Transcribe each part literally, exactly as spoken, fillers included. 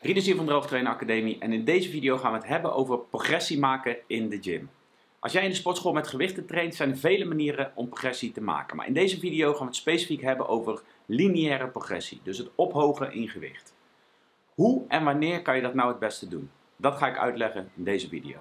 Rieders hier van Droog Trainen Academie en in deze video gaan we het hebben over progressie maken in de gym. Als jij in de sportschool met gewichten traint, zijn er vele manieren om progressie te maken. Maar in deze video gaan we het specifiek hebben over lineaire progressie, dus het ophogen in gewicht. Hoe en wanneer kan je dat nou het beste doen? Dat ga ik uitleggen in deze video.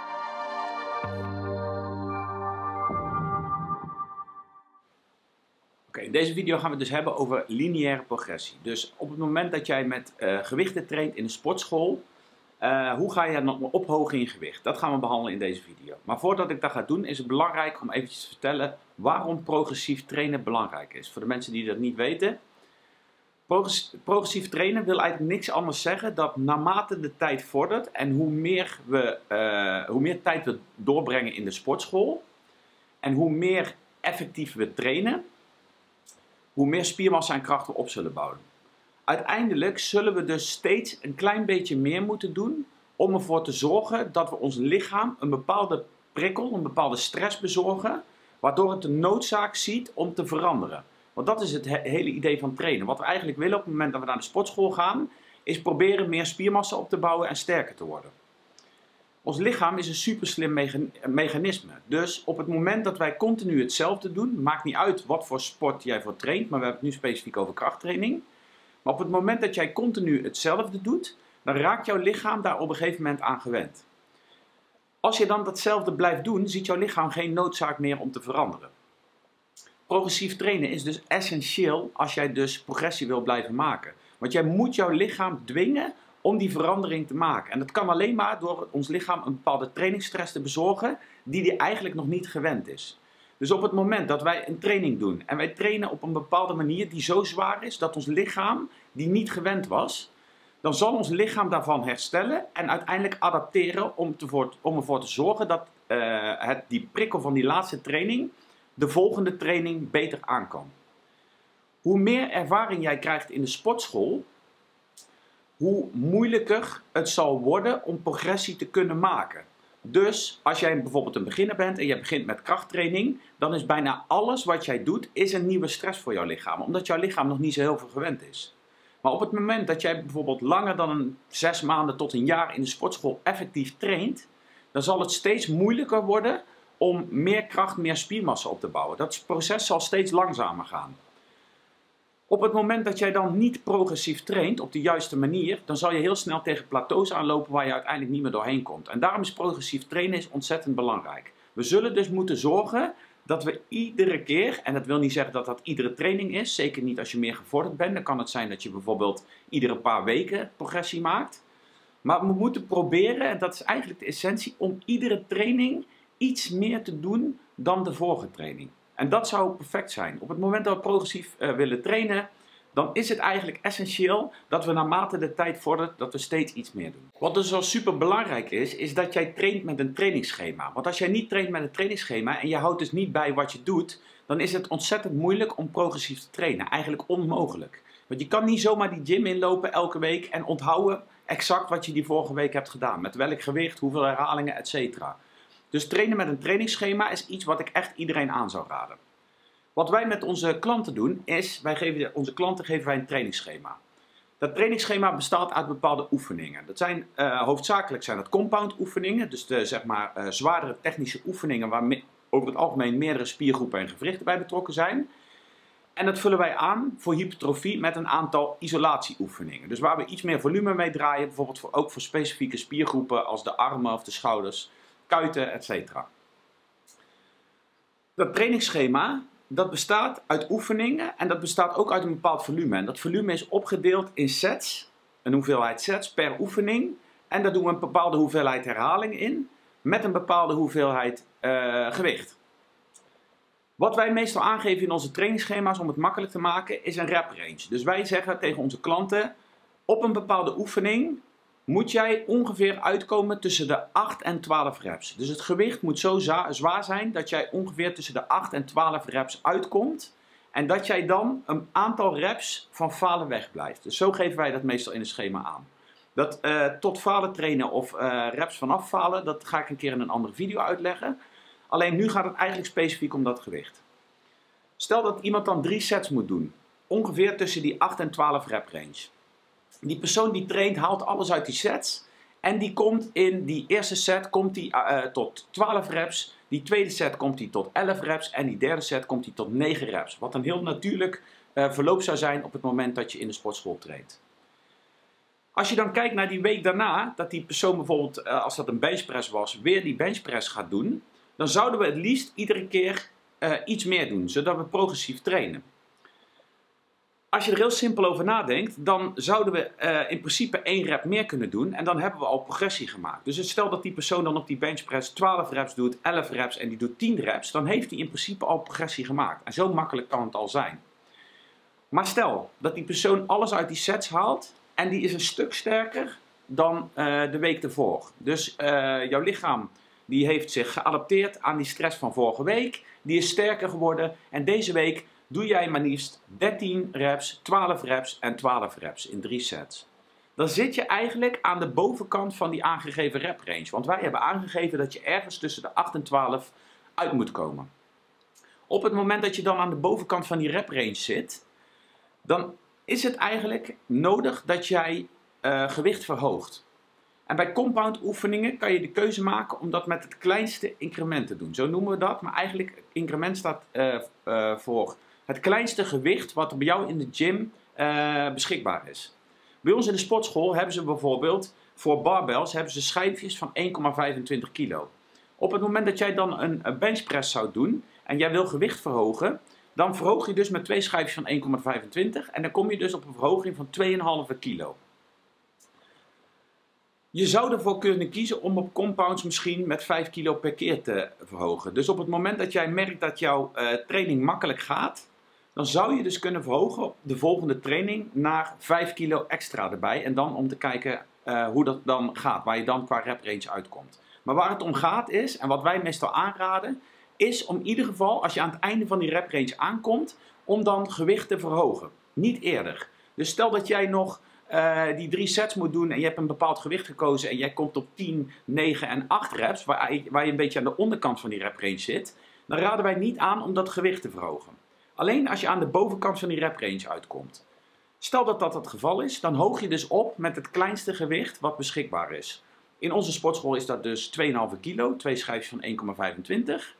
Oké, in deze video gaan we het dus hebben over lineaire progressie. Dus op het moment dat jij met uh, gewichten traint in een sportschool, uh, hoe ga je dan ophogen in gewicht? Dat gaan we behandelen in deze video. Maar voordat ik dat ga doen, is het belangrijk om eventjes te vertellen waarom progressief trainen belangrijk is. Voor de mensen die dat niet weten. Progressief trainen wil eigenlijk niks anders zeggen dat naarmate de tijd vordert en hoe meer, we, uh, hoe meer tijd we doorbrengen in de sportschool en hoe meer effectief we trainen, hoe meer spiermassa en kracht we op zullen bouwen. Uiteindelijk zullen we dus steeds een klein beetje meer moeten doen om ervoor te zorgen dat we ons lichaam een bepaalde prikkel, een bepaalde stress bezorgen, waardoor het de noodzaak ziet om te veranderen. Want dat is het he hele idee van trainen. Wat we eigenlijk willen op het moment dat we naar de sportschool gaan, is proberen meer spiermassa op te bouwen en sterker te worden. Ons lichaam is een super slim mechanisme. Dus op het moment dat wij continu hetzelfde doen, maakt niet uit wat voor sport jij voor traint, maar we hebben het nu specifiek over krachttraining. Maar op het moment dat jij continu hetzelfde doet, dan raakt jouw lichaam daar op een gegeven moment aan gewend. Als je dan datzelfde blijft doen, ziet jouw lichaam geen noodzaak meer om te veranderen. Progressief trainen is dus essentieel als jij dus progressie wil blijven maken. Want jij moet jouw lichaam dwingen om die verandering te maken. En dat kan alleen maar door ons lichaam een bepaalde trainingsstress te bezorgen die die eigenlijk nog niet gewend is. Dus op het moment dat wij een training doen en wij trainen op een bepaalde manier die zo zwaar is dat ons lichaam die niet gewend was, dan zal ons lichaam daarvan herstellen en uiteindelijk adapteren om, te voor, om ervoor te zorgen dat uh, het, die prikkel van die laatste training de volgende training beter aan kan. Hoe meer ervaring jij krijgt in de sportschool, hoe moeilijker het zal worden om progressie te kunnen maken. Dus als jij bijvoorbeeld een beginner bent en je begint met krachttraining, dan is bijna alles wat jij doet is een nieuwe stress voor jouw lichaam, omdat jouw lichaam nog niet zo heel veel gewend is. Maar op het moment dat jij bijvoorbeeld langer dan een zes maanden tot een jaar in de sportschool effectief traint, dan zal het steeds moeilijker worden om meer kracht, meer spiermassa op te bouwen. Dat proces zal steeds langzamer gaan. Op het moment dat jij dan niet progressief traint op de juiste manier, dan zal je heel snel tegen plateaus aanlopen waar je uiteindelijk niet meer doorheen komt. En daarom is progressief trainen is ontzettend belangrijk. We zullen dus moeten zorgen dat we iedere keer, en dat wil niet zeggen dat dat iedere training is, zeker niet als je meer gevorderd bent, dan kan het zijn dat je bijvoorbeeld iedere paar weken progressie maakt. Maar we moeten proberen, en dat is eigenlijk de essentie, om iedere training iets meer te doen dan de vorige training. En dat zou perfect zijn. Op het moment dat we progressief uh, willen trainen, dan is het eigenlijk essentieel dat we naarmate de tijd vordert, dat we steeds iets meer doen. Wat dus zo super belangrijk is, is dat jij traint met een trainingsschema. Want als jij niet traint met een trainingsschema en je houdt dus niet bij wat je doet, dan is het ontzettend moeilijk om progressief te trainen. Eigenlijk onmogelijk. Want je kan niet zomaar die gym inlopen elke week en onthouden exact wat je die vorige week hebt gedaan. Met welk gewicht, hoeveel herhalingen, et cetera. Dus trainen met een trainingsschema is iets wat ik echt iedereen aan zou raden. Wat wij met onze klanten doen is, wij geven onze klanten geven wij een trainingsschema. Dat trainingsschema bestaat uit bepaalde oefeningen. Dat zijn, uh, hoofdzakelijk zijn dat compound oefeningen, dus de zeg maar, uh, zwaardere technische oefeningen waar me, over het algemeen meerdere spiergroepen en gewrichten bij betrokken zijn. En dat vullen wij aan voor hypertrofie met een aantal isolatieoefeningen. Dus waar we iets meer volume mee draaien, bijvoorbeeld voor, ook voor specifieke spiergroepen als de armen of de schouders, kuiten, et cetera. Dat trainingsschema, dat bestaat uit oefeningen en dat bestaat ook uit een bepaald volume. En dat volume is opgedeeld in sets, een hoeveelheid sets per oefening. En daar doen we een bepaalde hoeveelheid herhaling in, met een bepaalde hoeveelheid uh, gewicht. Wat wij meestal aangeven in onze trainingsschema's om het makkelijk te maken, is een rep range. Dus wij zeggen tegen onze klanten, op een bepaalde oefening moet jij ongeveer uitkomen tussen de acht en twaalf reps. Dus het gewicht moet zo zwaar zijn dat jij ongeveer tussen de acht en twaalf reps uitkomt. En dat jij dan een aantal reps van falen wegblijft. Dus zo geven wij dat meestal in het schema aan. Dat uh, tot falen trainen of uh, reps vanaf falen, dat ga ik een keer in een andere video uitleggen. Alleen nu gaat het eigenlijk specifiek om dat gewicht. Stel dat iemand dan drie sets moet doen. Ongeveer tussen die acht en twaalf rep range. Die persoon die traint haalt alles uit die sets. En die komt in die eerste set komt die, uh, tot twaalf reps. Die tweede set komt hij tot elf reps. En die derde set komt hij tot negen reps. Wat een heel natuurlijk uh, verloop zou zijn op het moment dat je in de sportschool traint. Als je dan kijkt naar die week daarna, dat die persoon bijvoorbeeld, uh, als dat een benchpress was, weer die benchpress gaat doen. Dan zouden we het liefst iedere keer uh, iets meer doen, zodat we progressief trainen. Als je er heel simpel over nadenkt, dan zouden we uh, in principe één rep meer kunnen doen en dan hebben we al progressie gemaakt. Dus stel dat die persoon dan op die benchpress twaalf reps doet, elf reps en die doet tien reps, dan heeft hij in principe al progressie gemaakt. En zo makkelijk kan het al zijn. Maar stel dat die persoon alles uit die sets haalt en die is een stuk sterker dan uh, de week ervoor. Dus uh, jouw lichaam die heeft zich geadapteerd aan die stress van vorige week, die is sterker geworden en deze week doe jij maar liefst dertien reps, twaalf reps en twaalf reps in drie sets. Dan zit je eigenlijk aan de bovenkant van die aangegeven rep range. Want wij hebben aangegeven dat je ergens tussen de acht en twaalf uit moet komen. Op het moment dat je dan aan de bovenkant van die rep range zit, dan is het eigenlijk nodig dat jij uh, gewicht verhoogt. En bij compound oefeningen kan je de keuze maken om dat met het kleinste increment te doen. Zo noemen we dat, maar eigenlijk increment staat uh, uh, voor het kleinste gewicht wat er bij jou in de gym uh, beschikbaar is. Bij ons in de sportschool hebben ze bijvoorbeeld voor barbells hebben ze schijfjes van één komma vijfentwintig kilo. Op het moment dat jij dan een, een benchpress zou doen en jij wil gewicht verhogen, dan verhoog je dus met twee schijfjes van één komma vijfentwintig en dan kom je dus op een verhoging van twee komma vijf kilo. Je zou ervoor kunnen kiezen om op compounds misschien met vijf kilo per keer te verhogen. Dus op het moment dat jij merkt dat jouw uh, training makkelijk gaat, dan zou je dus kunnen verhogen op de volgende training naar vijf kilo extra erbij. En dan om te kijken uh, hoe dat dan gaat, waar je dan qua rep range uitkomt. Maar waar het om gaat is, en wat wij meestal aanraden, is om in ieder geval, als je aan het einde van die rep range aankomt, om dan gewicht te verhogen. Niet eerder. Dus stel dat jij nog uh, die drie sets moet doen en je hebt een bepaald gewicht gekozen en jij komt op tien, negen en acht reps, waar je, waar je een beetje aan de onderkant van die rep range zit, dan raden wij niet aan om dat gewicht te verhogen. Alleen als je aan de bovenkant van die rep range uitkomt. Stel dat dat het geval is, dan hoog je dus op met het kleinste gewicht wat beschikbaar is. In onze sportschool is dat dus twee komma vijf kilo, twee schijfjes van één komma vijfentwintig.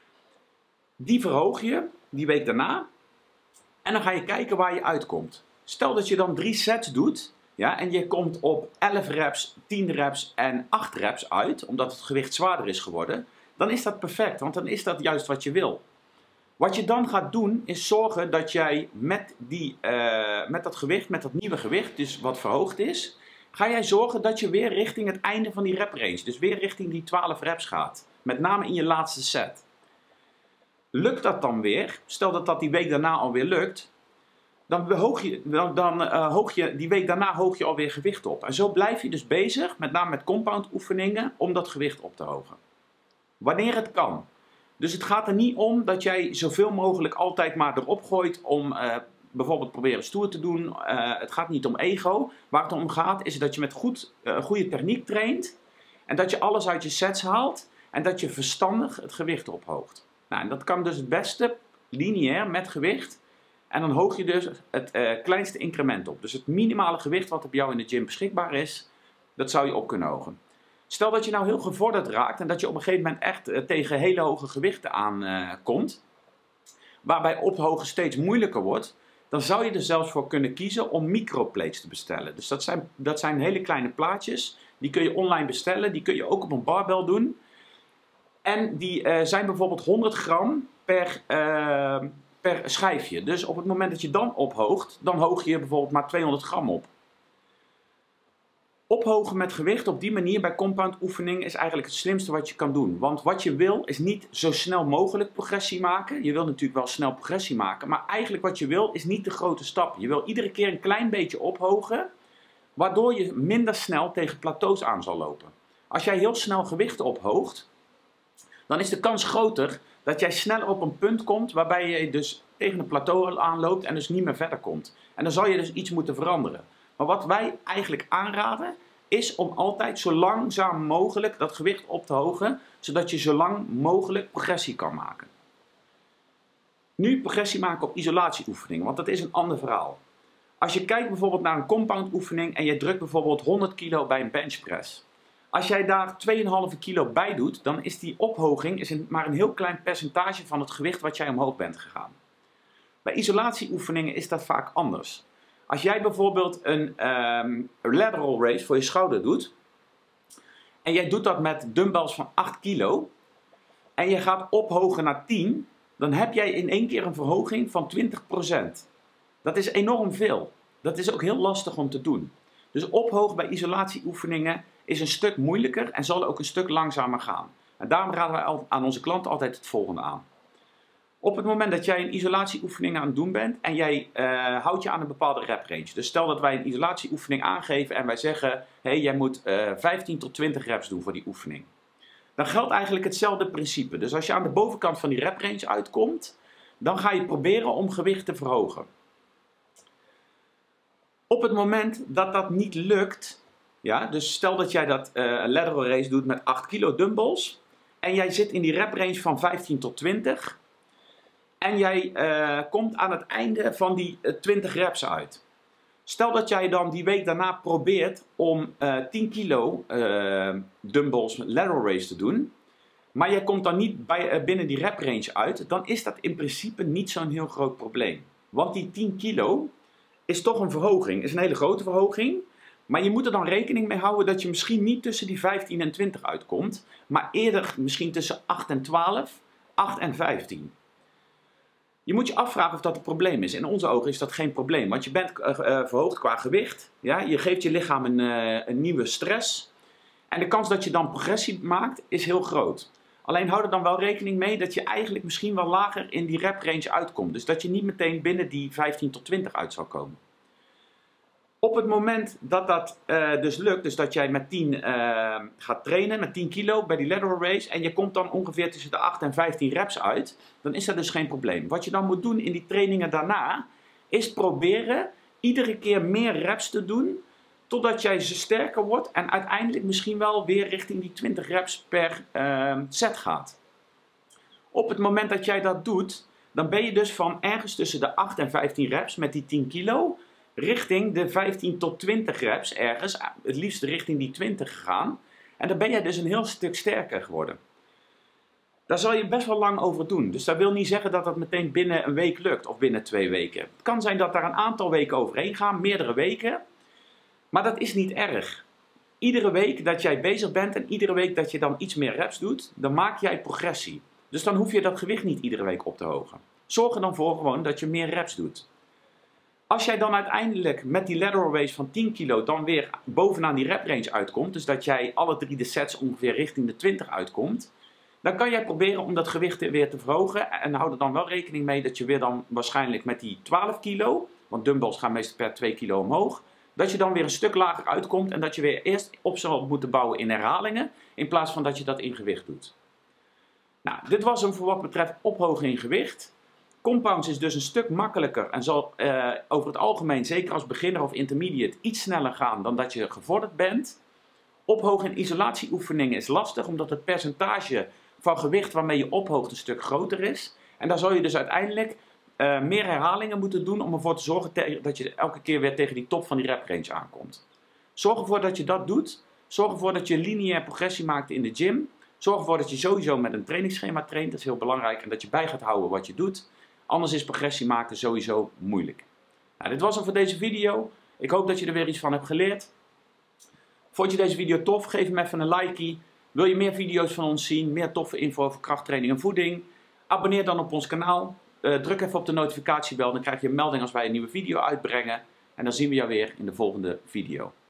Die verhoog je die week daarna en dan ga je kijken waar je uitkomt. Stel dat je dan drie sets doet, ja, en je komt op elf reps, tien reps en acht reps uit, omdat het gewicht zwaarder is geworden, dan is dat perfect, want dan is dat juist wat je wil. Wat je dan gaat doen, is zorgen dat jij met, die, uh, met dat gewicht, met dat nieuwe gewicht, dus wat verhoogd is, ga jij zorgen dat je weer richting het einde van die rep range, dus weer richting die twaalf reps gaat. Met name in je laatste set. Lukt dat dan weer, stel dat dat die week daarna alweer lukt, dan, hoog je, dan, dan uh, hoog je, die week daarna hoog je alweer gewicht op. En zo blijf je dus bezig, met name met compound oefeningen, om dat gewicht op te hogen. Wanneer het kan. Dus het gaat er niet om dat jij zoveel mogelijk altijd maar erop gooit om uh, bijvoorbeeld proberen stoer te doen. Uh, het gaat niet om ego. Waar het om gaat is dat je met goed, uh, goede techniek traint. En dat je alles uit je sets haalt. En dat je verstandig het gewicht ophoogt. Nou, en dat kan dus het beste lineair met gewicht. En dan hoog je dus het uh, kleinste increment op. Dus het minimale gewicht wat op jou in de gym beschikbaar is, dat zou je op kunnen hogen. Stel dat je nou heel gevorderd raakt en dat je op een gegeven moment echt uh, tegen hele hoge gewichten aankomt, uh, waarbij ophogen steeds moeilijker wordt, dan zou je er zelfs voor kunnen kiezen om microplates te bestellen. Dus dat zijn, dat zijn hele kleine plaatjes, die kun je online bestellen, die kun je ook op een barbel doen. En die uh, zijn bijvoorbeeld honderd gram per, uh, per schijfje. Dus op het moment dat je dan ophoogt, dan hoog je bijvoorbeeld maar tweehonderd gram op. Ophogen met gewicht op die manier bij compound oefening is eigenlijk het slimste wat je kan doen. Want wat je wil is niet zo snel mogelijk progressie maken. Je wil natuurlijk wel snel progressie maken. Maar eigenlijk wat je wil is niet de grote stappen. Je wil iedere keer een klein beetje ophogen. Waardoor je minder snel tegen plateaus aan zal lopen. Als jij heel snel gewicht ophoogt, dan is de kans groter dat jij sneller op een punt komt waarbij je dus tegen een plateau aanloopt en dus niet meer verder komt. En dan zal je dus iets moeten veranderen. Maar wat wij eigenlijk aanraden, is om altijd zo langzaam mogelijk dat gewicht op te hogen, zodat je zo lang mogelijk progressie kan maken. Nu progressie maken op isolatieoefeningen, want dat is een ander verhaal. Als je kijkt bijvoorbeeld naar een compound oefening en je drukt bijvoorbeeld honderd kilo bij een benchpress. Als jij daar twee komma vijf kilo bij doet, dan is die ophoging is een, maar een heel klein percentage van het gewicht wat jij omhoog bent gegaan. Bij isolatieoefeningen is dat vaak anders. Als jij bijvoorbeeld een um, lateral raise voor je schouder doet, en jij doet dat met dumbbells van acht kilo, en je gaat ophogen naar tien, dan heb jij in één keer een verhoging van twintig procent. Dat is enorm veel. Dat is ook heel lastig om te doen. Dus ophogen bij isolatieoefeningen is een stuk moeilijker en zal ook een stuk langzamer gaan. En daarom raden wij aan onze klanten altijd het volgende aan. Op het moment dat jij een isolatieoefening aan het doen bent en jij uh, houdt je aan een bepaalde rep range. Dus stel dat wij een isolatieoefening aangeven en wij zeggen, hey, jij moet uh, vijftien tot twintig reps doen voor die oefening. Dan geldt eigenlijk hetzelfde principe. Dus als je aan de bovenkant van die rep range uitkomt, dan ga je proberen om gewicht te verhogen. Op het moment dat dat niet lukt, ja, dus stel dat jij dat uh, lateral raise doet met acht kilo dumbbells en jij zit in die rep range van vijftien tot twintig en jij uh, komt aan het einde van die uh, twintig reps uit. Stel dat jij dan die week daarna probeert om uh, tien kilo uh, dumbbells met lateral raise te doen, maar jij komt dan niet bij, uh, binnen die rep range uit, dan is dat in principe niet zo'n heel groot probleem. Want die tien kilo is toch een verhoging, is een hele grote verhoging. Maar je moet er dan rekening mee houden dat je misschien niet tussen die vijftien en twintig uitkomt, maar eerder misschien tussen acht en twaalf, acht en vijftien. Je moet je afvragen of dat een probleem is. In onze ogen is dat geen probleem, want je bent uh, uh, verhoogd qua gewicht. Ja? Je geeft je lichaam een, uh, een nieuwe stress. En de kans dat je dan progressie maakt is heel groot. Alleen hou er dan wel rekening mee dat je eigenlijk misschien wel lager in die rep range uitkomt. Dus dat je niet meteen binnen die vijftien tot twintig uit zal komen. Op het moment dat dat uh, dus lukt, dus dat jij met tien uh, gaat trainen, met tien kilo bij die lateral raise, en je komt dan ongeveer tussen de acht en vijftien reps uit, dan is dat dus geen probleem. Wat je dan moet doen in die trainingen daarna, is proberen iedere keer meer reps te doen, totdat jij ze sterker wordt en uiteindelijk misschien wel weer richting die twintig reps per uh, set gaat. Op het moment dat jij dat doet, dan ben je dus van ergens tussen de acht en vijftien reps met die tien kilo, richting de vijftien tot twintig reps ergens, het liefst richting die twintig gegaan. En dan ben jij dus een heel stuk sterker geworden. Daar zal je best wel lang over doen. Dus dat wil niet zeggen dat dat meteen binnen een week lukt of binnen twee weken. Het kan zijn dat daar een aantal weken overheen gaan, meerdere weken. Maar dat is niet erg. Iedere week dat jij bezig bent en iedere week dat je dan iets meer reps doet, dan maak jij progressie. Dus dan hoef je dat gewicht niet iedere week op te hogen. Zorg er dan voor gewoon dat je meer reps doet. Als jij dan uiteindelijk met die lateral raise van tien kilo dan weer bovenaan die rep range uitkomt, dus dat jij alle drie de sets ongeveer richting de twintig uitkomt, dan kan jij proberen om dat gewicht weer te verhogen en hou er dan wel rekening mee dat je weer dan waarschijnlijk met die twaalf kilo, want dumbbells gaan meestal per twee kilo omhoog, dat je dan weer een stuk lager uitkomt en dat je weer eerst op zal moeten bouwen in herhalingen, in plaats van dat je dat in gewicht doet. Nou, dit was hem voor wat betreft ophogen in gewicht. Compounds is dus een stuk makkelijker en zal uh, over het algemeen, zeker als beginner of intermediate, iets sneller gaan dan dat je gevorderd bent. Ophogen in isolatieoefeningen is lastig, omdat het percentage van gewicht waarmee je ophoogt een stuk groter is. En daar zal je dus uiteindelijk uh, meer herhalingen moeten doen om ervoor te zorgen dat je elke keer weer tegen die top van die rep range aankomt. Zorg ervoor dat je dat doet. Zorg ervoor dat je lineair progressie maakt in de gym. Zorg ervoor dat je sowieso met een trainingsschema traint, dat is heel belangrijk. En dat je bij gaat houden wat je doit. Anders is progressie maken sowieso moeilijk. Nou, dit was hem voor deze video. Ik hoop dat je er weer iets van hebt geleerd. Vond je deze video tof? Geef hem even een likeie. Wil je meer video's van ons zien? Meer toffe info over krachttraining en voeding? Abonneer dan op ons kanaal. Uh, druk even op de notificatiebel. Dan krijg je een melding als wij een nieuwe video uitbrengen. En dan zien we jou weer in de volgende video.